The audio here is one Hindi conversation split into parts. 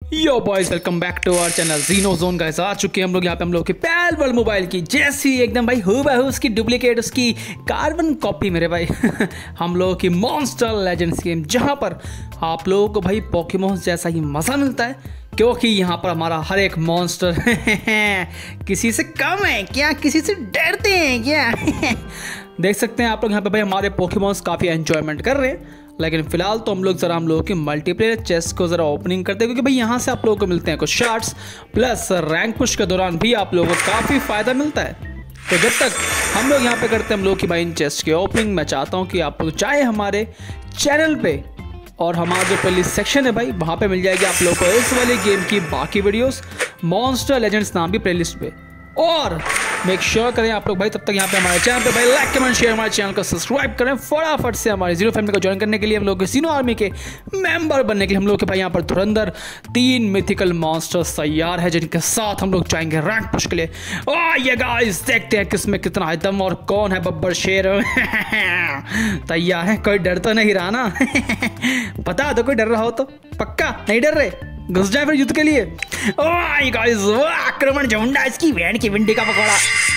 Yo boys welcome back to our channel जीनो जोन। गाइस आ चुके हैं हम लोग यहाँ पे हम लोग के पैल वर्ल्ड मोबाइल की जैसी एकदम भाई हूबहू उसकी डुप्लीकेट उसकी कार्बन कॉपी मेरे भाई हम लोगों की मॉन्स्टर लेजेंड्स गेम, जहाँ पर आप लोगों को भाई पोकेमॉन जैसा ही मज़ा मिलता है, क्योंकि यहाँ पर हमारा हर एक मॉन्स्टर किसी से कम है क्या, किसी से डरते हैं क्या देख सकते हैं आप लोग यहाँ पे भाई हमारे पोकेमॉन्स काफ़ी एंजॉयमेंट कर रहे हैं। लेकिन फिलहाल तो हम लोगों की मल्टीप्लेयर चेस्ट को ज़रा ओपनिंग करते हैं, क्योंकि भाई यहाँ से आप लोगों को मिलते हैं कुछ शार्ट्स, प्लस रैंक पुश के दौरान भी आप लोगों को काफ़ी फ़ायदा मिलता है। तो जब तक हम लोग यहाँ पे करते हैं हम लोग की भाई इन चेस्ट की ओपनिंग, मैं चाहता हूँ कि आप लोग चाहे हमारे चैनल पे और हमारा जो प्लेलिस्ट सेक्शन है भाई वहाँ पे मिल जाएगी आप लोगों को इस वाले गेम की बाकी वीडियोस मॉन्स्टर लेजेंड्स नाम की प्लेलिस्ट पे। और मेक श्योर करें आप लोग भाई तब तक यहाँ पे हमारे चैनल पे भाई लाइक कमेंट शेयर हमारे चैनल को सब्सक्राइब करें फटाफट से। हमारे जीरो फैमिली को ज्वाइन करने के लिए हम लोग जीनो आर्मी के मेंबर बनने के लिए हम लोग के भाई यहाँ पर धुरंधर 3 मिथिकल मॉन्स्टर्स तैयार है, जिनके साथ हम लोग जाएंगे रैंक पुश के लिए। ये गाइस देखते हैं किसमें कितना है दम और कौन है बब्बर शेर तैयार है, कोई डर तो नहीं रहा ना बता दो कोई डर रहा हो तो, पक्का नहीं डर रहे, घुस जाए फिर युद्ध के लिए। गाइस आक्रमण झुंडा इसकी वैन की भिंडी का पकौड़ा।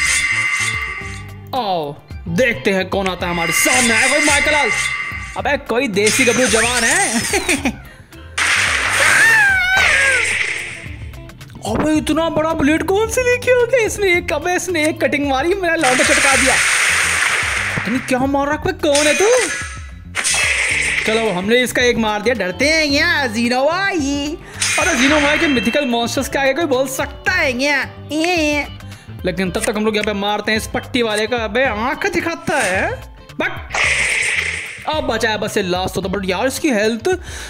आओ देखते हैं कौन आता है हमारे सामने। है कोई माइकल लाल, अबे कोई देसी गबरू जवान है अबे इतना बड़ा ब्लेड कौन से लेके आ गया इसने एक कटिंग मारी, मेरा लौंडा चटका दिया। तुम क्या मार रहा है, कौन है तू? चलो हमने इसका एक मार दिया, डरते हैं क्या जीनो भाई? अरे जीनो भाई के मिथिकल मॉन्स्टर्स के आगे कोई बोल सकता है क्या? लेकिन तब तक हम लोग यहाँ पे मारते हैं इस पट्टी वाले का। अबे आंख दिखाता है बट अब बचा है बस ये लास्ट होता। बट यार इसकी हेल्थ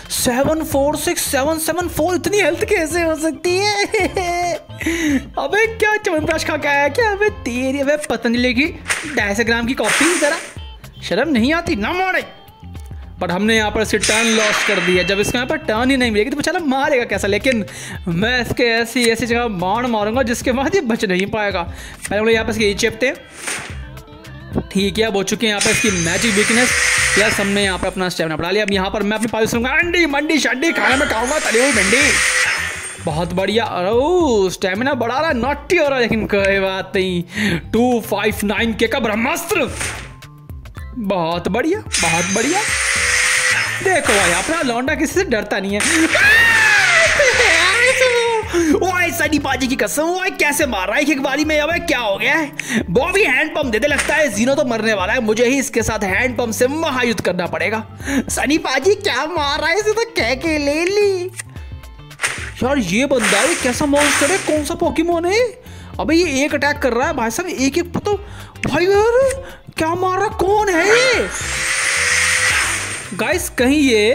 746,774, इतनी हेल्थ कैसे हो सकती है अबे क्या च्यवनप्राश खा के आया क्या? अबे तेरी अबे पतंजलि की 250 ग्राम की कॉफी, जरा शर्म नहीं आती ना मारे। बट हमने यहाँ पर इसे टर्न लॉस कर दिया, जब इसको यहाँ पर टर्न ही नहीं मिलेगी तो बेचारा मारेगा कैसा। लेकिन मैं इसके ऐसी जगह बाण मारूंगा जिसके बाद ये बच नहीं पाएगा। पहले हम लोग यहाँ पर इसके चेपते हैं, ठीक है। अब हो चुके हैं यहाँ पर इसकी मैजिक वीकनेस, प्लस हमने यहाँ पर अपना स्टेमिना बढ़ा लिया। अब यहाँ पर मैं अपनी पाली सुनूंगा अंडी मंडी शंडी खाने में खाऊंगा तली हुई भिंडी, बहुत बढ़िया। अरे स्टेमिना बढ़ा रहा है, नॉटी हो रहा है, लेकिन कोई बात नहीं। 259K का ब्रह्मास्त्र, बहुत बढ़िया बहुत बढ़िया। देखो भाई अपना लौंडा किसी से डरता नहीं है। ओए सनी पाजी की कसम, ओए कैसे मार रहा है एक बारी में? अबे क्या हो गया है? बॉबी हैंड पंप दे दे, लगता है जीनो तो मरने वाला है, मुझे ही इसके साथ हैंड पंप से महायुद्ध करना पड़ेगा। सनी पाजी क्या मार रहा है, इसे तो कह के ले ली। यार ये बंदा है कैसा मॉन्स्टर है, कौन सा पोकेमॉन है? अबे ये एक अटैक कर रहा है भाई साहब, एक पता भाई यार क्या मार रहा, कौन है ये? गाइस कहीं ये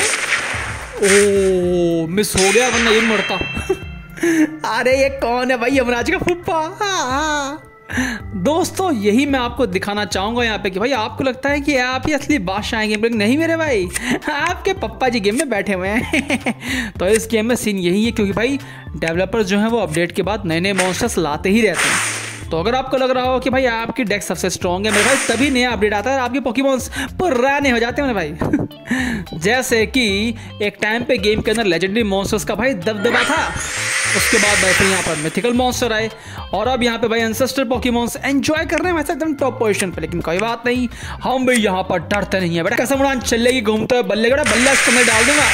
मिस हो गया वरना ये मरता अरे ये कौन है भाई? यमराज का फुप्पा। दोस्तों यही मैं आपको दिखाना चाहूंगा यहाँ पे कि भाई आपको लगता है कि आप ही असली बादशाह हैं गेम में, नहीं मेरे भाई, आपके पप्पा जी गेम में बैठे हुए हैं तो इस गेम में सीन यही है, क्योंकि भाई डेवलपर्स जो हैं वो अपडेट के बाद नए नए मॉन्स्टर्स लाते ही रहते हैं। तो अगर आपको लग रहा हो कि भाई आपकी डेक सबसे स्ट्रॉन्ग है मेरे भाई, तभी नया अपडेट आता है, आपके पोकेमॉन्स पुराने हो जाते हैं मेरे भाई जैसे कि एक टाइम पे गेम के अंदर लेजेंडरी मॉन्स्टर्स का भाई दबदबा था, उसके बाद भाई फिर यहाँ पर मिथिकल मॉन्स्टर आए, और अब यहाँ पे भाई एंसेस्टर पोकेमॉन्स एंजॉय कर रहे हैं वैसे एकदम टॉप पोजीशन पे। लेकिन कोई बात नहीं, हम भी यहाँ पर डरते नहीं है बेटा। कसम उड़ान चलेगी घूमते हुए बल्ले का बल्ला इसको मैं डाल दूंगा।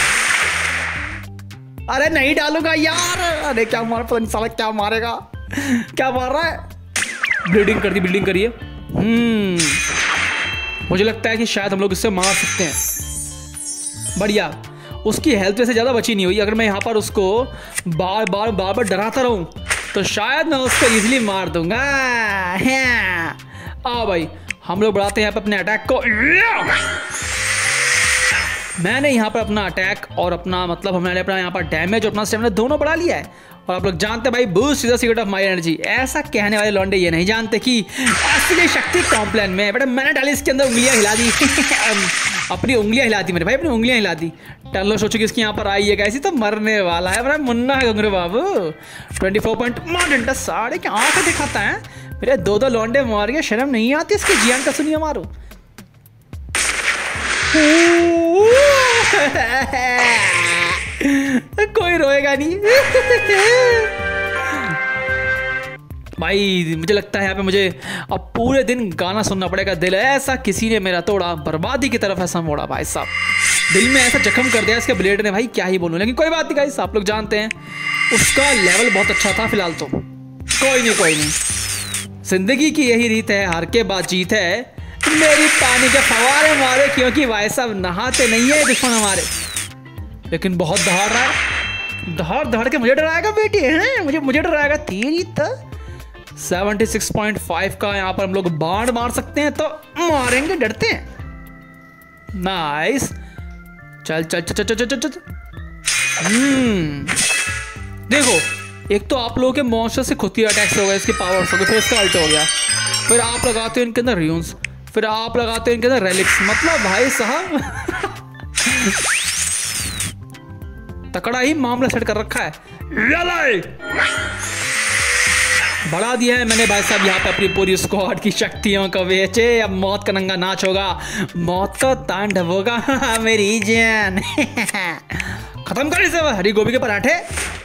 अरे नहीं डालूंगा यार, अरे क्या मार, पता नहीं साला क्या मारेगा, क्या मार रहा है? ब्लीडिंग कर दी, ब्लीडिंग करिए। मुझे लगता है कि शायद हम लोग इससे मार सकते हैं। बढ़िया, उसकी हेल्थ वैसे ज़्यादा बची नहीं हुई। अगर मैं यहाँ पर उसको बार बार डराता रहूँ तो शायद मैं उसको इजीली मार दूंगा। आओ भाई हम लोग बढ़ाते हैं यहाँ पर अपने अटैक को। मैंने यहाँ पर अपना अटैक और अपना मतलब हमने अपना यहाँ पर डैमेज और अपना स्टेमिना दोनों बढ़ा लिया है। और आप लोग जानते हैं भाई boost is the secret of my energy, ऐसा कहने वाले लौंडे ये नहीं जानते कि असली शक्ति कॉम्प्लेन में है। बेटा मैंने डाली इसके अंदर उंगलियां हिला दी अपनी उंगलियां हिला दी मेरे भाई, अपनी उंगलियां हिला दी। टर्लो सोचो कि इसकी यहाँ पर आई है, कैसी तो मरने वाला है मेरा मुन्ना है गंगरू बाबू। 24 पॉइंट मार साढ़े क्या आंख दिखाता है मेरे, 2 लौंडे मार गया, शर्म नहीं आती इसकी जियान का सुनिए मारो कोई रोएगा नहीं। भाई मुझे लगता है यहाँ पे मुझे अब पूरे दिन गाना सुनना पड़ेगा। दिल ऐसा किसी ने मेरा तोड़ा, बर्बादी की तरफ ऐसा मोड़ा। भाई साहब दिल में ऐसा जख्म कर दिया इसके ब्लेड ने, भाई क्या ही बोलूं। लेकिन कोई बात नहीं गाइस, आप लोग जानते हैं उसका लेवल बहुत अच्छा था। फिलहाल तो कोई नहीं। जिंदगी की यही रीत है, हार के बाद जीत है। मेरी पानी के फवारे मारे, क्योंकि भाई साहब नहाते नहीं है दुश्मन हमारे। लेकिन बहुत दहाड़ रहा है, दहाड़ के मुझे डराएगा बेटी है, मुझे डराएगा। तेरी तो 76.5 का यहाँ पर हम लोग बाण मार सकते हैं, तो मारेंगे, डरते हैं। नाइस, चल। देखो, एक तो आप लोगों के मॉन्स्टर से खुद ही अटैक्स हो गए, इसकी पावर हो गई, फिर इसका अल्ट हो गया, फिर आप लगाते हो इनके अंदर रियून्स, फिर आप लगाते हो इनके अंदर रेलिक्स। मतलब भाई साहब तकड़ा ही मामला सेट कर रखा है। बढ़ा दिया है मैंने भाई साहब यहाँ पे अपनी पूरी स्क्वाड की शक्तियों को बेचे। अब मौत का नंगा नाच होगा, मौत का तांडव होगा। मेरी जान खत्म कर इसे। हरी गोभी के पराठे,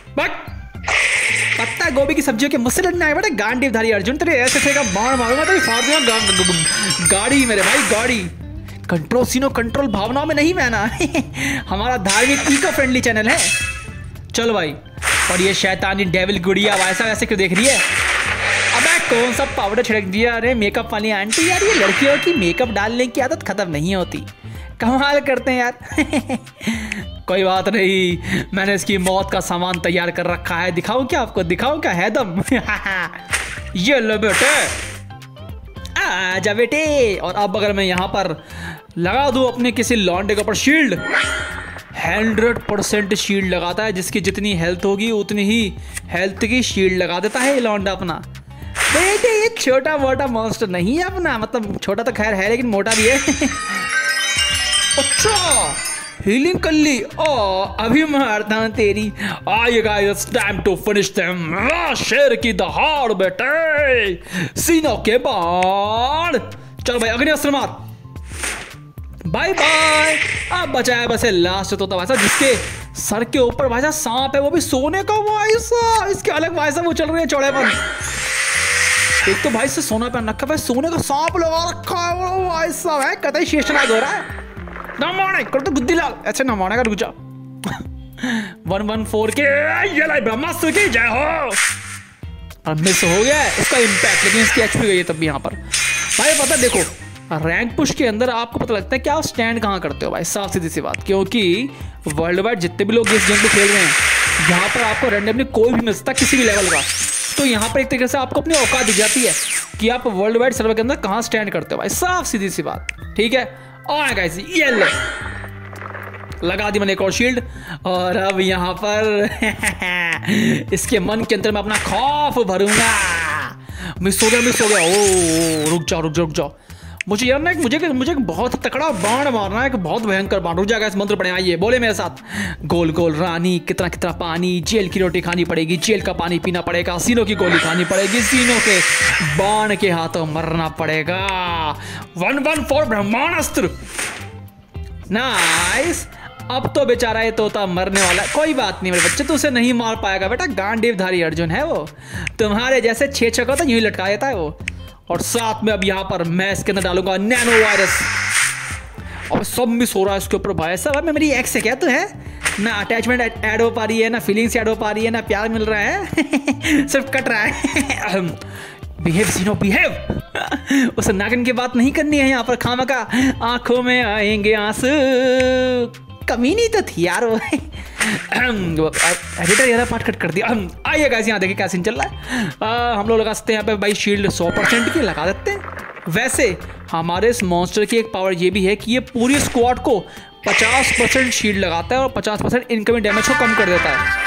पत्ता गोभी की सब्जियों के मुझसे लड़ने आए बेटा गांडीवधारी अर्जुन। तेरे ऐसे का बाण मारूंगा तो फाड़ दूंगा गाड़ी मेरे भाई, गाड़ी। कंट्रोल सीनो, कंट्रोल भावनाओं में नहीं बहना। हमारा धार्मिक इको फ्रेंडली चैनल है। चलो भाई, और ये शैतानी डेविल गुड़िया वैसे क्यों देख रही है? अबे कौन सा पाउडर छिड़क दिया? अरे मेकअप वाली आंटी, यार ये लड़कियों की मेकअप डालने की आदत खत्म नहीं होती, कमाल करते हैं यार। कोई बात नहीं, मैंने इसकी मौत का सामान तैयार कर रखा है। दिखाऊं क्या आपको, दिखाऊं क्या है दम? ये लो बेटे, आजा बेटे। और अब अगर मैं यहाँ पर लगा दूं अपने किसी लॉन्डे के ऊपर शील्ड, 100% शील्ड लगाता है। जिसकी जितनी हेल्थ होगी उतनी ही हेल्थ की शील्ड लगा देता है ये लॉन्डा अपना। बेटे ये छोटा मोटा मॉन्स्टर नहीं है अपना, मतलब छोटा तो खैर है लेकिन मोटा भी है। अच्छा हीलिंग कर ली, अभी मारता हूं तेरी। आइएगा, it's time to finish them. शेर की दहाड़ बेटे, सीनों के बाण। चल भाई अग्नि अस्त्र मार, बाय बाय। अब बचाया बस लास्ट तो भाई साहब जिसके सर के ऊपर भाई साहब सांप है, वो भी सोने का। भाई साहब इसके अलग भाई साहब वो चल रही है चौड़ेपन। एक तो भाई से सोना पहन रखा है, सोने का सांप लगा रखा है वो भाई साहब है, कतई शेषनाग हो रहा है। नमाने कर तो बुद्धि लाल, ऐसे नमाने का रुक जा। 114 के ये लाई ब्रह्मास्त्र की जय हो। और मिस हो गया इसका इम्पैक्ट, लेकिन इसकी एचपी गई है तब भी यहाँ पर। भाई पता देखो, रैंक पुश के अंदर आपको पता लगता है कि आप स्टैंड कहाँ करते हो भाई, साफ सीधी सी बात। क्योंकि वर्ल्ड वाइड जितने भी लोग इस गेम को खेल रहे हैं, यहाँ पर आपको रैंडमली कोई भी मिल सकता है किसी भी लेवल का। तो यहाँ पर एक तरीके से आपको अपनी औकात दिख जाती है कि आप वर्ल्ड वाइड सर्वर के अंदर कहाँ स्टैंड करते हो भाई, साफ सीधी सी बात। ठीक है, और गाइस ये ले लगा दी मैंने एक और शील्ड। और अब यहाँ पर इसके मन के अंदर मैं अपना खौफ भरूंगा। मिस हो गया। ओ रुक जाओ। मुझे यार ना मुझे बहुत तकड़ा बाण मारना है, बहुत भयंकर बाण। रुक जाएगा, इस मंत्र पढ़े आइए, बोले मेरे साथ। गोल गोल रानी, कितना पानी, जेल की रोटी खानी पड़ेगी, जेल का पानी पीना पड़ेगा, सीनों की गोली खानी पड़ेगी, सीनों के बाण के हाथों मरना पड़ेगा। 114 ब्रह्मास्त्र। नाइस। अब तो बेचारा ये तोता मरने वाला। कोई बात नहीं मेरे बच्चे, तो उसे नहीं मार पाएगा बेटा, गांडीवधारी अर्जुन है वो। तुम्हारे जैसे 6 को तो यूं ही लटका देता है वो। और साथ में अब यहाँ पर मैं इसके अंदर डालूंगा नैनो वायरस। अब सब मिस हो रहा है इसके ऊपर भाई साहब। मैं मेरी एक्स है क्या तो है ना, अटैचमेंट ऐड हो पा रही है ना, फीलिंग्स ऐड हो पा रही है ना, प्यार मिल रहा है। सिर्फ कट रहा है। बिहेव सीनो बिहेव। उसे नागिन की बात नहीं करनी है यहाँ पर खामखा। आंखों में आएंगे आंसू, कमी नहीं तो थी यार वो। एडिटर यार पार्ट कट कर दिया। आइए गाइस यहाँ देखिए क्या सीन चल रहा है। हम लोग लगा सकते हैं यहाँ पे भाई शील्ड 100% की लगा देते हैं। वैसे हमारे इस मॉन्स्टर की एक पावर ये भी है कि ये पूरी स्क्वाड को 50% शील्ड लगाता है और 50% इनकमिंग डैमेज को कम कर देता है।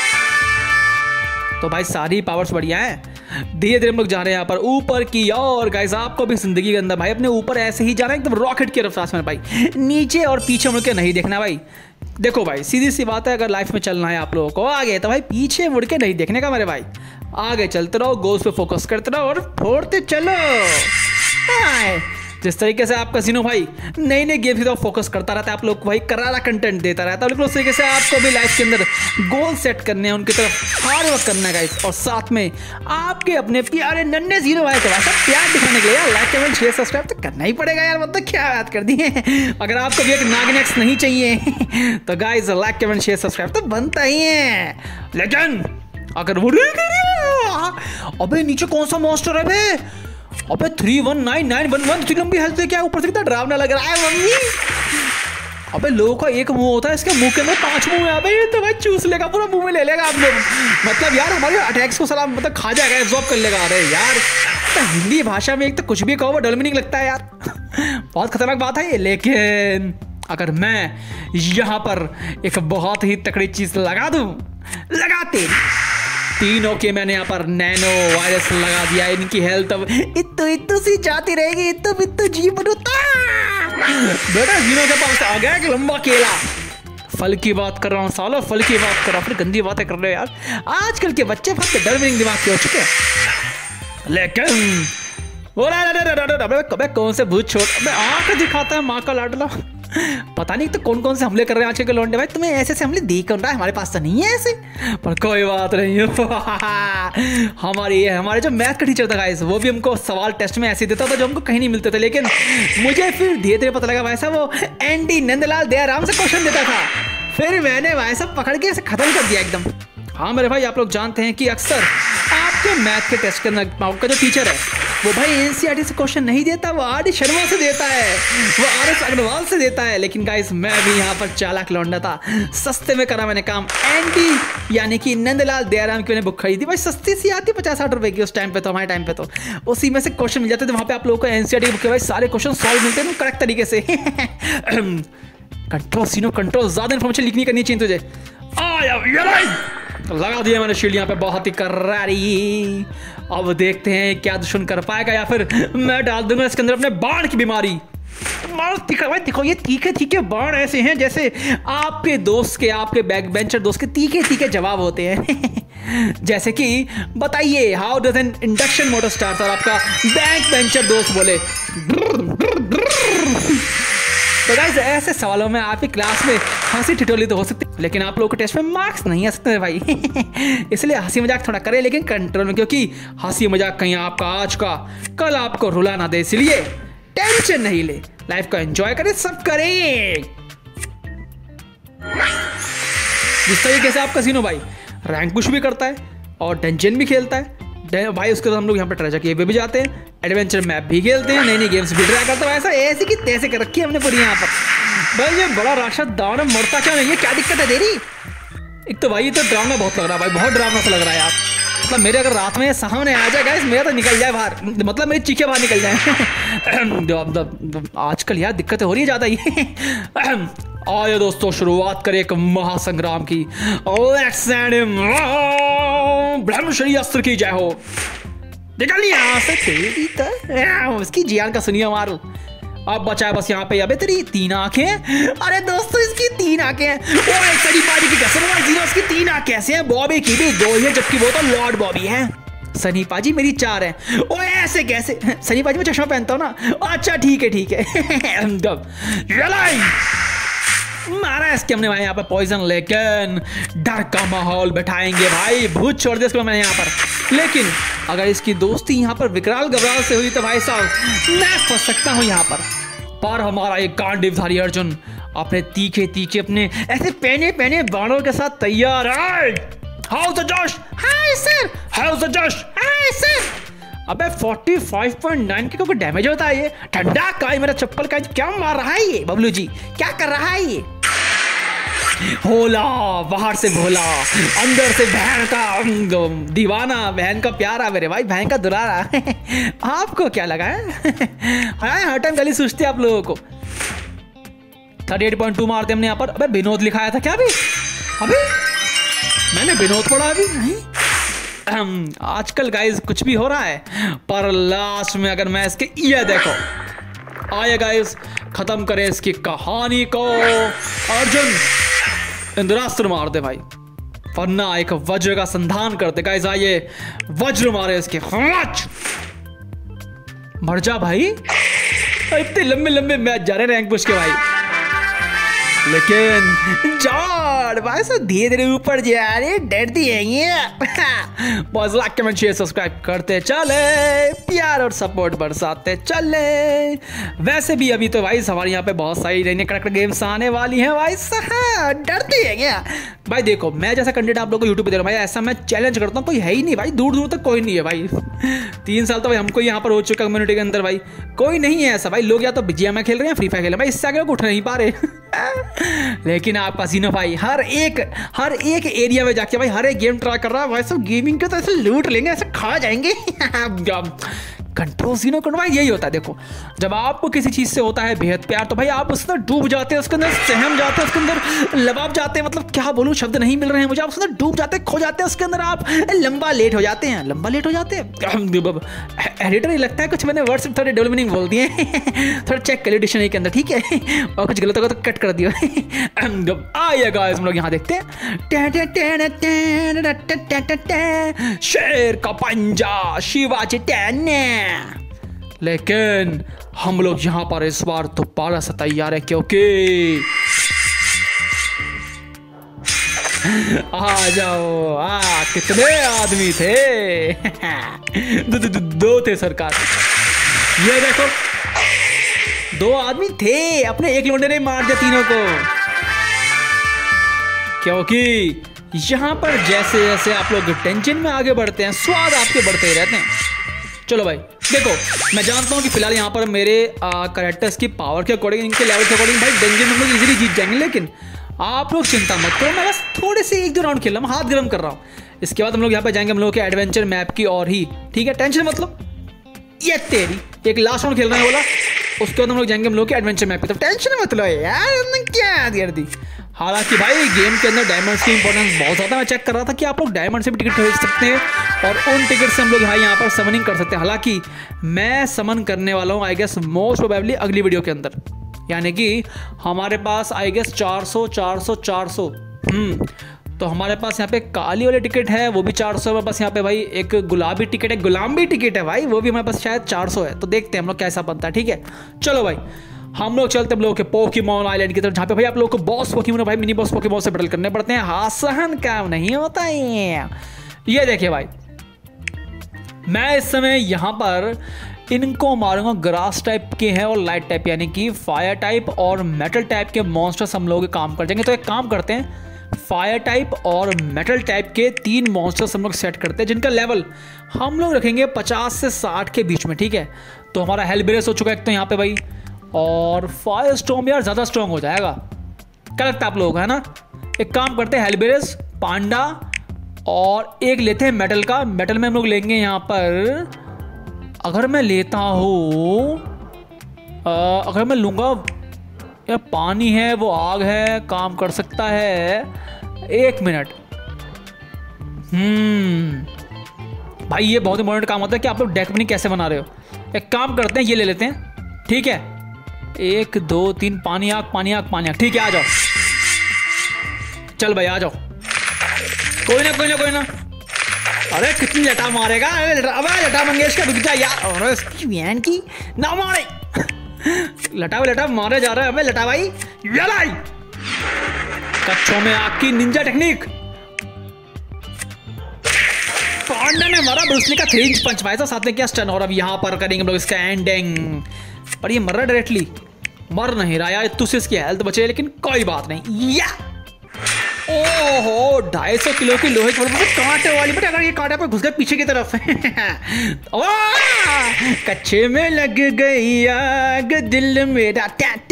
तो भाई सारी पावर्स बढ़िया है। धीरे धीरे हम लोग जा रहे हैं यहाँ पर ऊपर की। और गाइस आपको भी जिंदगी के अंदर भाई अपने ऊपर ऐसे ही जाना है एकदम रॉकेट की रफ्तार में भाई, नीचे और पीछे मुड़ के नहीं देखना भाई। देखो भाई सीधी सी बात है, अगर लाइफ में चलना है आप लोगों को आगे, तो भाई पीछे मुड़ के नहीं देखने का मेरे भाई। आगे चलते रहो, गोल्स पे फोकस करते रहो और फोड़ते चलो। जिस तरीके से आपका जीनो भाई नई नई गेम की तरफ फोकस करता रहता है, आप लोग भाई करारा कंटेंट देता रहता है, लेकिन उस तरीके से आपको भी लाइफ के अंदर गोल सेट करने हैं, उनकी तरफ हार्ड वर्क करना है गाइस, और साथ में आपके अपने प्यारे नन्हे जीनो भाई को वैसा प्यार दिखाने के लिए यार लाइक कमेंट शेयर सब्सक्राइब तो करना ही पड़ेगा यार। मतलब क्या बात कर दी है। अगर आपको भी एक नागिन एक्स नहीं चाहिए तो guys like comment share subscribe तो बनता ही है। लेकिन अगर वो अबे नीचे कौन सा मॉन्स्टर है बे? अबे 319911 इतनी लंबी हेल्थ है क्या? ऊपर से कितना डरावना लग रहा है मम्मी। अबे लोगों का एक मुंह होता है, इसके मुंह के अंदर 5 मुंह है। अबे ये तो भाई चूस लेगा, पूरा मुंह में ले लेगा आप लोग। मतलब यार हमारे अटैक्स को सलाम मतलब खा जाएगा, एब्जॉर्ब कर लेगा। अरे यार तो हिंदी भाषा में एक तो कुछ भी कहो वो डबल मीनिंग लगता है यार। बहुत खतरनाक बात है ये। लेकिन अगर मैं यहाँ पर एक बहुत ही तकड़ी चीज लगा दूं, लगाते तीनों के मैंने यहाँ पर नैनो वायरस लगा दिया। इनकी हेल्थ अब इतु सी जाती रहेगी, इतु जी बनूता। बेटा जीनो के पास आ गया एक लंबा केला। फल की बात कर रहा हूँ सालो, फल की बात कर रहा हूँ, फिर गंदी बातें कर रहे हो यार। आजकल के बच्चे बहुत डर मीनिंग दिमाग के हो चुके हैं। लेकिन कौन से भूत छोड़ आंख दिखाता है माँ का लाडला। पता नहीं तो कौन कौन से हमले कर रहे हैं आजकल के लौंडे भाई। तुम्हें ऐसे हमले देख कर रहा है, हमारे पास तो नहीं है ऐसे, पर कोई बात नहीं है। हमारे जो मैथ का टीचर था गाइस, वो भी हमको सवाल टेस्ट में ऐसे देता था जो हमको कहीं नहीं मिलते थे। लेकिन मुझे फिर धीरे धीरे पता लगा भाई साहब वो एनडी नंदलाल दयाराम से क्वेश्चन देता था। फिर मैंने भाई साहब पकड़ के ऐसे खत्म कर दिया एकदम। हाँ मेरे भाई, आप लोग जानते हैं कि अक्सर आपके मैथ के टेस्ट के आपका जो टीचर है वो भाई एनसीईआरटी से क्वेश्चन नहीं देता, वो आर डी शर्मा से देता है, वो आर एस अग्रवाल से देता है। लेकिन गाइस मैं भी यहाँ पर चालाक लौंडा था, सस्ते में करा मैंने काम। एनडी यानी कि नंदलाल दयाराम की मैंने बुक खरीदी भाई, सस्ती सी आती 50-60 रुपए की उस टाइम पे, तो हमारे टाइम पे तो उसी में से क्वेश्चन मिल जाते थे। वहाँ पे आप लोगों को एनसीईआरटी बुक के भाई सारे क्वेश्चन सॉल्व मिलते हैं करेक्ट तरीके से। कंट्रोल सीनो कंट्रोल, ज्यादा इन्फॉर्मेशन लिखनी करनी चाहिए तुझे। लगा दिया मैंने शील्ड यहाँ पे बहुत ही करारी। अब देखते हैं क्या दुश्मन कर पाएगा, या फिर मैं डाल दूंगा इसके अंदर अपने बाण की बीमारी। देखो ये तीखे बाण ऐसे हैं जैसे आपके दोस्त के, आपके बैक बेंचर दोस्त के तीखे जवाब होते हैं। जैसे कि बताइए how does an induction motor start, और आपका बैक बेंचर दोस्त बोले। तो गाइस ऐसे सवालों में आपकी क्लास में हंसी ठिठोली तो हो सकती है, लेकिन आप लोगों के टेस्ट में मार्क्स नहीं आ सकते भाई। इसलिए हंसी मजाक थोड़ा करें लेकिन कंट्रोल में, क्योंकि हंसी मजाक कहीं आपका आज का कल आपको रुला ना दे। इसलिए टेंशन नहीं ले, लाइफ को एंजॉय करें, सब करें। जिस तरीके से आपका सीनो भाई रैंक पुश भी करता है और डंजन भी खेलता है भाई, उसके बाद हम लोग यहाँ पर ट्रेजर केव भी जाते हैं, एडवेंचर मैप भी खेलते हैं, नई नई गेम्स भी ट्राई करते हैं। ऐसा ऐसे की तैसे कर रखी है हमने पूरी यहाँ पर। भाई ये बड़ा राशद दाव में मरता क्यों नहीं है, क्या दिक्कत है तेरी? एक तो भाई ये तो ड्रामा बहुत लग रहा है भाई, बहुत ड्रामा सा लग रहा है यार। मतलब मेरे अगर रात में सामने आ जाए गाइस, मेरा तो निकल जाए बाहर, मतलब मेरी चीखें बाहर निकल जाए। आजकल यार दिक्कतें हो रही है ज़्यादा ही। आइए दोस्तों शुरुआत करें एक महासंग्राम की। ब्रह्मश्री अस्त्र की जय हो। निकल यहाँ से तेरी तो उसकी जियान का सुनिए मारो। अब बचा बस यहाँ पे। अबे तेरी 3 आंखें। अरे दोस्तों इसकी 3 आंखें हैं। ओए सनी पाजी की कसम है, उसकी 3 आंखें कैसे हैं? बॉबी की भी 2 ही है, जबकि वो तो लॉर्ड बॉबी है। सनी पाजी मेरी 4 है। ओए ऐसे कैसे? सनी पाजी मैं चश्मा पहनता हूँ ना। अच्छा ठीक है। मारा इसके हमने भाई यहाँ पर पॉइजन, लेकिन डर का माहौल बैठाएंगे भाई, भूत छोड़ दिया इसको मैंने यहाँ पर। लेकिन अगर इसकी दोस्ती यहाँ पर विकराल घबराल से हुई तो भाई साहब मैं फंस सकता हूँ यहाँ पर हमारा एक गांडीवधारी अर्जुन अपने तीखे अपने ऐसे पहने बाणों के साथ तैयार है। हाउस द जोश? Hi sir. हाउस द जोश? Hi sir. अबे 45.9 के को डैमेज होता है ये। ठंडा का मेरा चप्पल का क्या मार रहा है ये? बबलू जी क्या कर रहा है ये? होला बाहर से भोला, अंदर से बहन का दीवाना, बहन का प्यारा, मेरे भाई बहन का दुलारा। आपको क्या लगा है? हर टाइम गली सूझती है आप लोगों को। 38.2 मारते हमने यहाँ पर। अबे विनोद लिखाया था क्या अभी? मैंने विनोद पढ़ा अभी नहीं। आजकल गाइस कुछ भी हो रहा है, पर लास्ट में अगर मैं इसके ये देखो आइए गाइस खत्म करें इसकी कहानी को। अर्जुन इंद्रास्त्र मार दे भाई, वरना एक वज्र का संधान करते। गाइस आइए वज्र मारे इसके। मर जा भाई। इतने लंबे लंबे मैच जा रहे हैं रैंक पुश के भाई, लेकिन जॉर्ड भाई सब धीरे धीरे ऊपर जा रहे, डरती है ये। बस लाइक कमेंट शेयर सब्सक्राइब करते चले, प्यार और सपोर्ट बरसाते चले। वैसे भी अभी तो भाई हमारे यहाँ पे बहुत सारी नई कड़क गेम्स आने वाली हैं भाई, डरती है क्या भाई। देखो मैं जैसा कंटेंट आप लोगों को यूट्यूब पे दे रहा हूँ भाई, ऐसा मैं चैलेंज करता हूँ, कोई है ही नहीं भाई, दूर दूर तक कोई नहीं है भाई। 3 साल तो भाई हमको यहाँ पर हो चुका कम्युनिटी के अंदर भाई, कोई नहीं है ऐसा भाई। लोग या तो BGMI खेल रहे हैं, फ्री फायर खेल रहे हैं भाई, इससे आगे लोग उठ नहीं पा रहे। लेकिन आपका जीनो भाई हर एक एरिया में जाके भाई हर एक गेम ट्राई कर रहा है भाई, सब गेमिंग के तो ऐसे लूट लेंगे, ऐसे खा जाएंगे। कंट्रोल जीनो करना भाई यही होता है। देखो जब आपको किसी चीज से होता है बेहद प्यार, तो भाई आप उसके अंदर डूब जाते हैं, उसके अंदर सहम जाते हैं, उसके अंदर लबाब जाते हैं, मतलब क्या बोलूं, शब्द नहीं मिल रहे हैं मुझे। आप उसके अंदर डूब जाते हैं, खो जाते हैं उसके अंदर, आप लंबा लेट हो जाते हैं। एडिटर ही लगता है कुछ मैंने वर्ड्स थोड़े डेवलपमेंट बोल दिए। थोड़ा चेक कर लियो डिक्शनरी के अंदर, ठीक है, और कुछ गलत होगा तो कट कर दियो। आइए गाइस हम लोग यहाँ देखते हैं शेर का पंजा शिवाजी टैने। लेकिन हम लोग यहाँ पर इस बार दोबारा से तैयार है, क्योंकि आ जाओ। कितने आदमी थे? दो थे सरकार। ये देखो 2 आदमी थे, अपने एक लोंडे ने मार दिया तीनों को। क्योंकि यहाँ पर जैसे जैसे आप लोग टेंशन में आगे बढ़ते हैं, स्वाद आपके बढ़ते ही रहते हैं। चलो भाई देखो, मैं जानता हूँ कि फिलहाल यहाँ पर मेरे कैरेक्टर्स की पावर के अकॉर्डिंग, इनके लेवल के अकॉर्डिंग भाई डेंजर में हम लोग इजीली जीत जाएंगे। लेकिन आप लोग चिंता मत करो, मैं बस थोड़े से 1-2 राउंड खेल रहा हूँ, हाथ गर्म कर रहा हूँ। इसके बाद हम लोग यहाँ पे जाएंगे हम लोग के एडवेंचर मैप की और ही, ठीक है, टेंशन मतलब ये तेरी एक लास्ट राउंड खेल रहे हैं बोला, उसके बाद हम लोग जाएंगे हम लोग के एडवेंचर मैप की। तो टेंशन मत लो यार, क्या कर दी। हालांकि भाई गेम के अंदर डायमंड्स की इंपॉर्टेंस बहुत ज़्यादा, मैं चेक कर रहा था कि आप लोग डायमंड से भी टिकट खरीद सकते हैं और उन टिकट से हम लोग यहाँ पर समनिंग कर सकते हैं। हालांकि मैं समन करने वाला हूँ आई गेस मोस्ट प्रोबेबली अगली वीडियो के अंदर, यानी कि हमारे पास आई गेस 400 तो हमारे पास यहाँ पे काली वाली टिकट है, वो भी 400 है। बस यहाँ पे भाई एक गुलाबी टिकट है, गुलाबी टिकट है भाई, वो भी हमारे पास शायद 400 है। तो देखते हैं हम लोग कैसा बनता है, ठीक है। चलो भाई हम लोग चलते हम लोग के पोकेमॉन आइलैंड की तरफ, जहाँ पे भाई आप लोग को बॉस पोकेमॉन भाई मिनी बॉस पोकेमॉन से बैटल करने पड़ते हैं। आसान काम नहीं होता है। ये देखिए भाई, मैं इस समय यहाँ पर इनको मारूंगा। ग्रास टाइप के हैं और लाइट टाइप, यानी कि फायर टाइप और मेटल टाइप के मॉन्स्टर्स हम लोग काम कर जाएंगे। तो एक काम करते हैं, फायर टाइप और मेटल टाइप के 3 मॉन्स्टर्स हम लोग सेट करते हैं, जिनका लेवल हम लोग रखेंगे 50 से 60 के बीच में, ठीक है। तो हमारा हेलब्रेस हो चुका है एक तो यहाँ पे भाई, और फायर स्टॉर्म यार ज़्यादा स्ट्रॉन्ग हो जाएगा, क्या लगता है आप लोग, है ना। एक काम करते हैं, हेलब्रेस, पांडा और एक लेते हैं मेटल का। मेटल में हम लोग लेंगे यहाँ पर, अगर मैं लेता हूँ, अगर मैं लूँगा यार, पानी है, वो आग है, काम कर सकता है। 1 मिनट, भाई ये बहुत इंपॉर्टेंट काम होता है कि आप लोग डेक अपनी कैसे बना रहे हो। एक काम करते हैं, ये ले लेते हैं, ठीक है। 1 2 3 पानी आग, पानी आग, पानी आग, ठीक है। आ जाओ, चल भाई आ जाओ, कोई ना कोई ना कोई ना। अरे कितनी लटा मारेगा, अबे लटा मंगेशकर रुक जा यार, और इसकी बहन की ना मारे। लटा मारे जा रहा है हमें, लटा भाई लड़ाई कच्छों में आग की निंजा टेक्निक। पांडा ने मारा ब्रूस ली का 3 इंच पंच, भाई साथ में क्या स्टन। और अब यहाँ पर करेंगे हम लोग इसका एंडिंग, पर ये मर रहा डायरेक्टली, मर नहीं रहा यार, तुझसे इसकी हेल्थ बचे, लेकिन कोई बात नहीं। या ओहो 250 किलो की लोहे की कांटे वाली, बट अगर ये कांटे पर घुस गए पीछे की तरफ। कच्चे में लग गई आग दिल मेरा,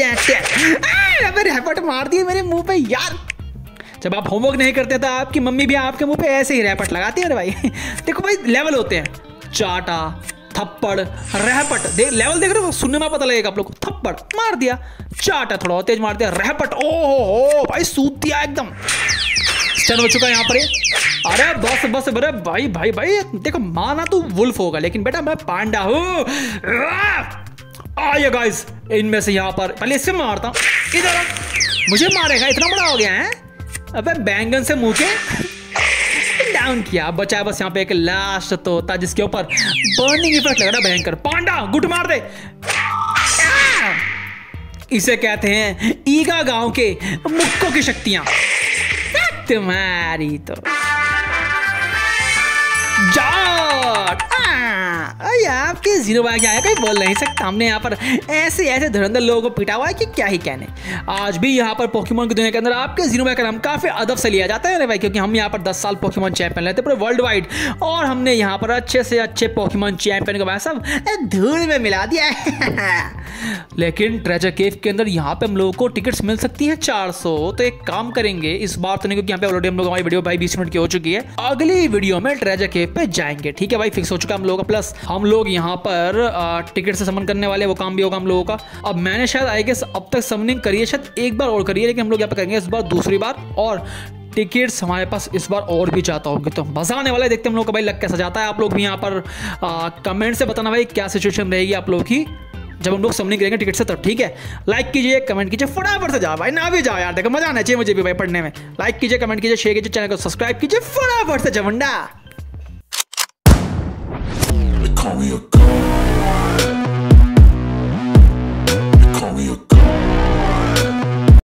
रैपट मार दिए मेरे मुंह पे यार। जब आप होमवर्क नहीं करते तो आपकी मम्मी भी आपके मुंह पे ऐसे ही रैपट लगाती है भाई। देखो भाई लेवल होते हैं, चाटा, थप्पड़, रैपट, देख लेवल देख रहे हो, सुनने में पता लगेगा आप लोग को। थप्पड़ मार दिया, चाटा थोड़ा और तेज मार दिया, रैपट ओहो भाई सूत दिया एकदम, स्टन हो चुका है यहाँ पर। अरे बस बस, अरे भाई भाई भाई देखो, माना तू वुल्फ होगा, लेकिन बेटा मैं पांडा हूँ। आइए गाइस, इनमें से यहाँ पर पहले इससे मारता हूँ, इधर मुझे मारेगा, इतना बड़ा हो गया है। अबे बैंगन से मुंह के डाउन किया, बचा बस यहाँ पे एक लास्ट तोता जिसके ऊपर बर्निंग इफेक्ट लग रहा है भयंकर। पांडा गुट मार दे, इसे कहते हैं ईगा गांव के मुक्कों की शक्तियां। तुम्हारी तो जाट आपके जीरो भाई क्या है, कोई बोल नहीं सकता। हमने यहाँ पर ऐसे ऐसे धुरंधर लोगों को पिटा हुआ है कि क्या ही कहने। आज भी यहाँ पर पोकेमॉन की दुनिया के अंदर आपके जीरो भाई का नाम काफी अदब से लिया जाता है भाई, क्योंकि हम यहाँ पर 10 साल पोकेमॉन चैंपियन लेते पूरे वर्ल्ड वाइड, और हमने यहाँ पर अच्छे से अच्छे पोकेमॉन चैंपियन को भाई सब धूल में मिला दिया है। लेकिन ट्रेजर केव के अंदर यहाँ पे हम लोगों को टिकट्स मिल सकती हैं 400। तो एक काम करेंगे इस बार तो नहीं, क्योंकि यहाँ पे ऑलरेडी हम लोग हमारी वीडियो भाई 20 मिनट की हो चुकी है। अगली वीडियो में ट्रेजर केव पे जाएंगे, ठीक है भाई, फिक्स हो चुका है हम लोगों का। प्लस हम लोग यहाँ पर टिकट से समन करने वाले, वो काम भी होगा हम लोगों का। अब मैंने शायद आई गेस अब तक समनिंग करी है, शायद एक बार और करी है, लेकिन हम लोग यहाँ पे करेंगे इस बार दूसरी बार, और टिकट्स हमारे पास इस बार और भी चाहता होंगे, तो मजा आने वाला है। देखते हैं हम लोग का भाई लग कैसा जाता है। आप लोग भी यहाँ पर कमेंट से बताना भाई क्या सिचुएशन रहेगी आप लोग की जब हम लोग समनिंग करेंगे टिकट से, तब ठीक है। लाइक कीजिए, कमेंट कीजिए, फटाफट से जाओ भाई, ना भी जाओ यार, देखो मजा आना चाहिए मुझे भी भाई पढ़ने में। लाइक कीजिए, कमेंट कीजिए, शेयर कीजिए, चैनल को सब्सक्राइब कीजिए, फटाफट से जवंडा।